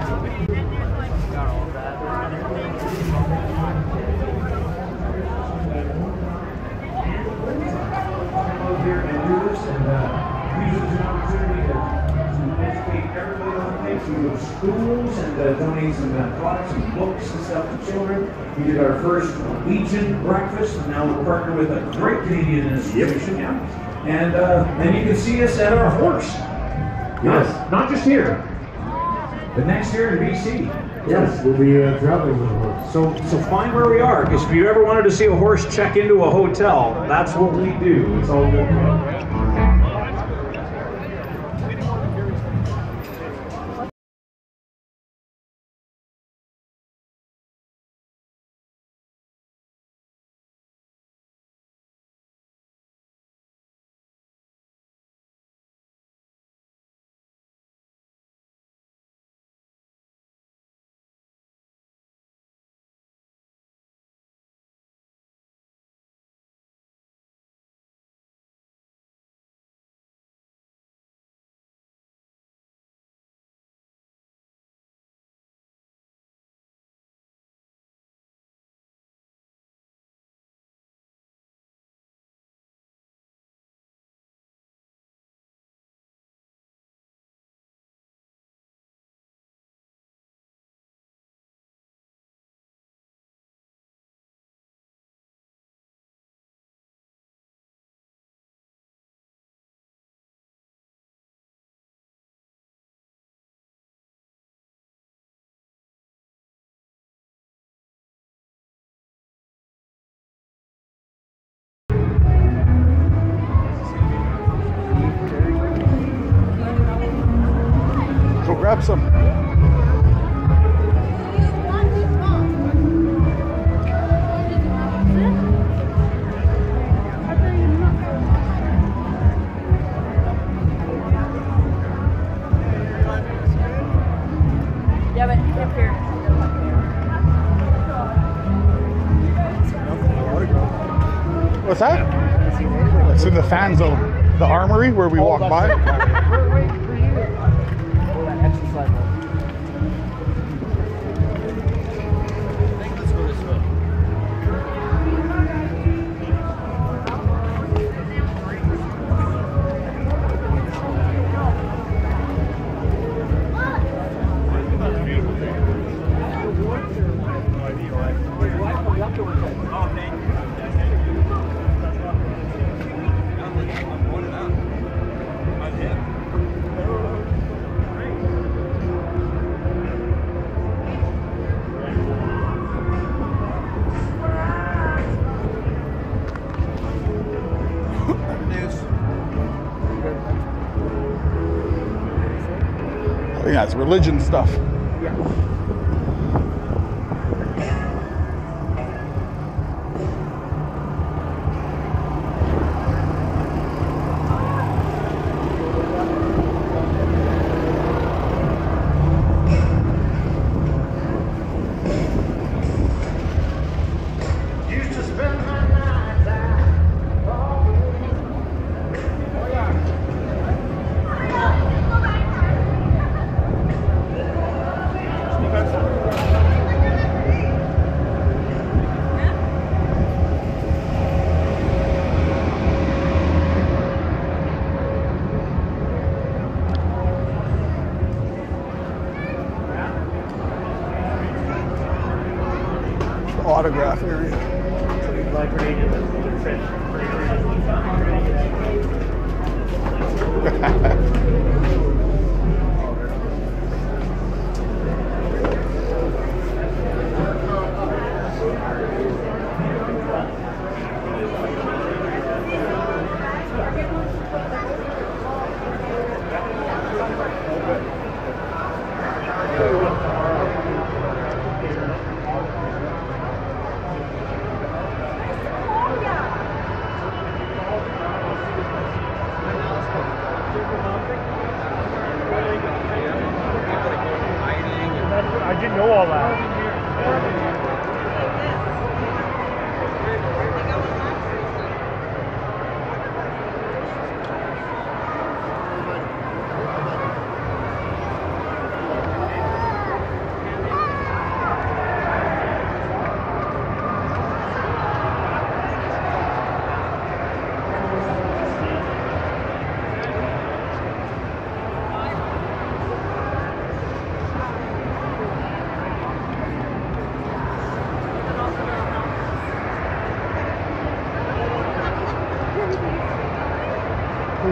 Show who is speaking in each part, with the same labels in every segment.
Speaker 1: Here and do this, and use it as an opportunity to educate everybody on things. We go to schools and donate some products and books and stuff to children. We did our first Legion breakfast, and now we're partnered with a great Canadian institution. Yeah. And you can see us at our horse. Yes. Not just here, but next year in BC.
Speaker 2: Yes, we'll be traveling with a horse.
Speaker 1: So find where we are, because if you ever wanted to see a horse check into a hotel, that's what we do. It's all good.
Speaker 3: Grab some.
Speaker 4: Yeah, but up here.
Speaker 3: What's that? It's in the fan zone. The armory where we walk by.
Speaker 5: Exercise ball.
Speaker 3: I think that's religion stuff. Autograph area.
Speaker 2: I didn't know all that.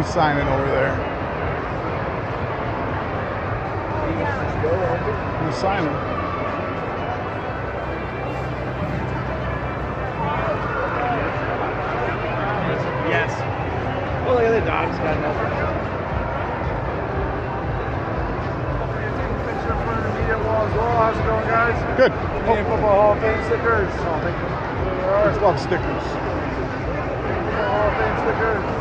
Speaker 3: Who's signing over there? Who's signing?
Speaker 4: Yes. Oh, look at the dog's got nothing.
Speaker 2: How's it going, guys?
Speaker 3: Good.
Speaker 2: Canadian Football Hall of Fame stickers. Oh, thank you.
Speaker 3: There's a lot of stickers.
Speaker 2: Football Hall of Fame stickers.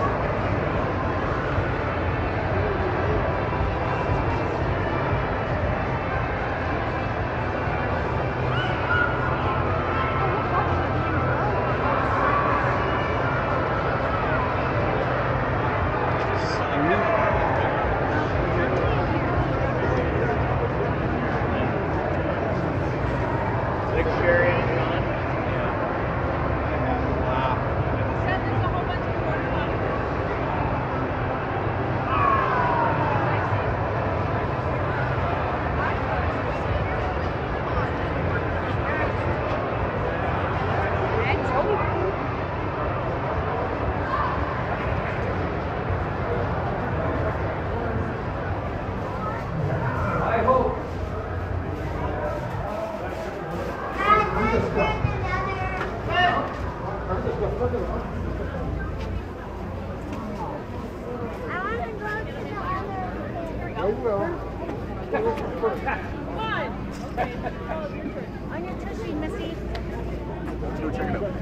Speaker 5: On your tushy, Missy.
Speaker 3: Let's go check it out.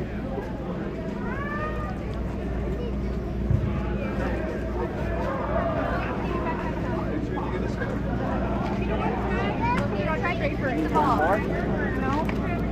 Speaker 5: You don't try to for the ball. No?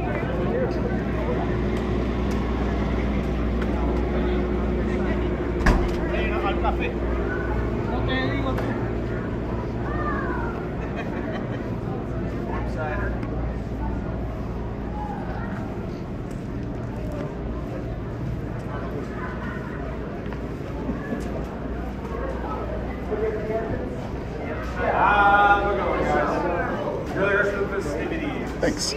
Speaker 4: We're going, guys. Enjoy the rest of the festivities.
Speaker 3: Thanks.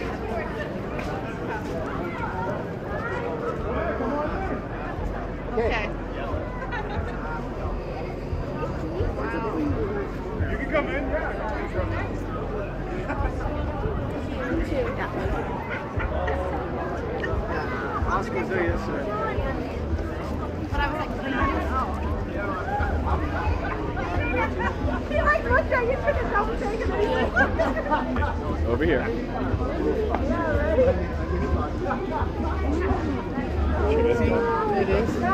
Speaker 5: Okay.
Speaker 4: You can come in, yeah. Oscar's there yesterday.
Speaker 5: But I was like, he like looked at you, took a double take and
Speaker 3: Over here.
Speaker 4: It is.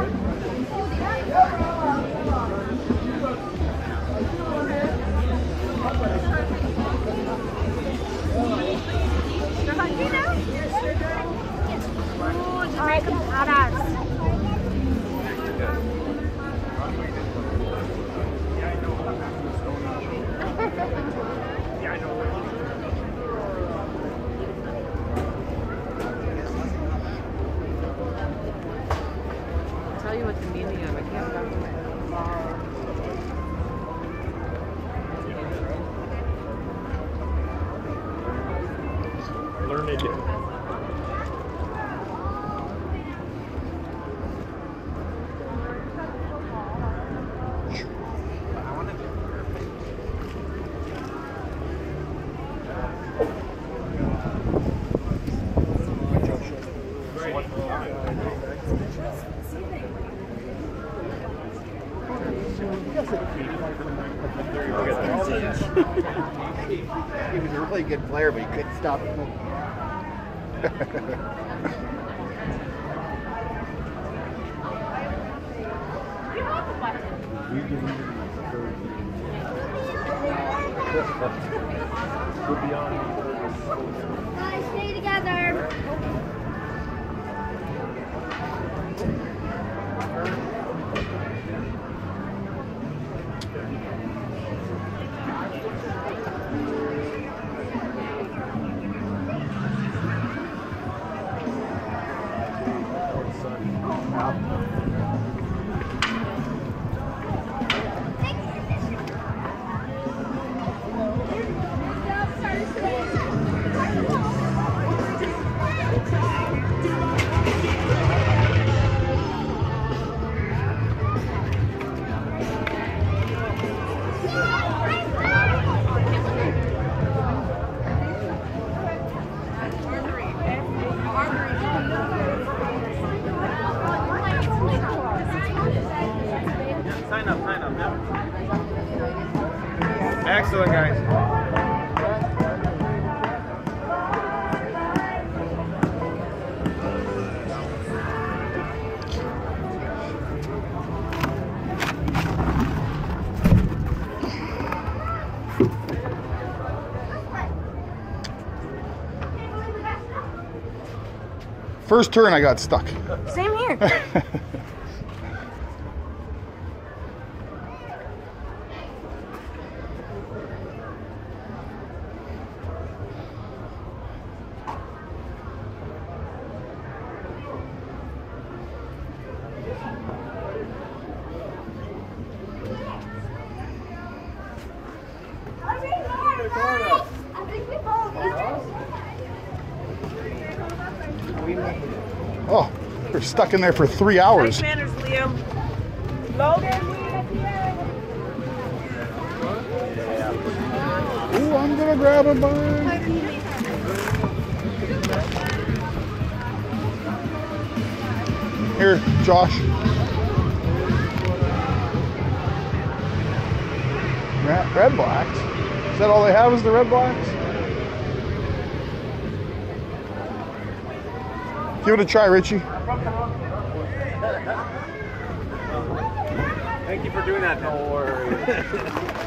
Speaker 5: They're hungry now? Ooh, just make them badass.
Speaker 6: I'll tell you what the meaning of it. I can't remember it.
Speaker 2: Learn it.
Speaker 4: He was a really good player, but he couldn't stop it.
Speaker 5: Guys, stay together.
Speaker 3: First turn, I got stuck.
Speaker 5: Same here.
Speaker 3: Oh, we're stuck in there for 3 hours.
Speaker 6: Nice manners, Liam.
Speaker 3: Ooh, I'm gonna grab a bite. Here, Josh. Red Blacks? Is that all they have is the Red Blacks? Give it a try, Richie.
Speaker 4: Thank you for doing that. No worries.